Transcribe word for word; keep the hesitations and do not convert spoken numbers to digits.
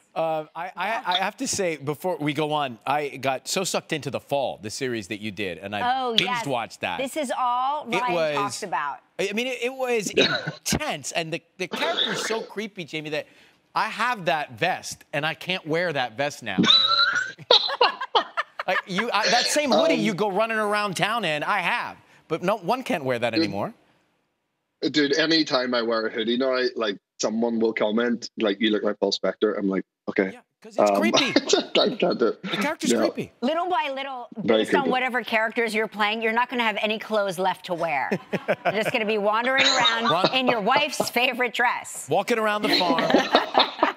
Uh, I, I, I have to say, before we go on, I got so sucked into The Fall, the series that you did, and I oh, binge yes. watched that. This is all Ryan was, talks about. I mean, it, it was intense, and the, the character is so creepy, Jamie, that I have that vest, and I can't wear that vest now. Like you, I, that same hoodie um, you go running around town in, I have, but no one can't wear that anymore. Dude, anytime I wear a hoodie now, like someone will comment, like, you look like Paul Spector. I'm like, okay. Yeah, because it's um, creepy. I can't do it. The character's yeah. creepy. Little by little, based on whatever characters you're playing, you're not going to have any clothes left to wear. You're just going to be wandering around Run. in your wife's favorite dress. Walking around the farm.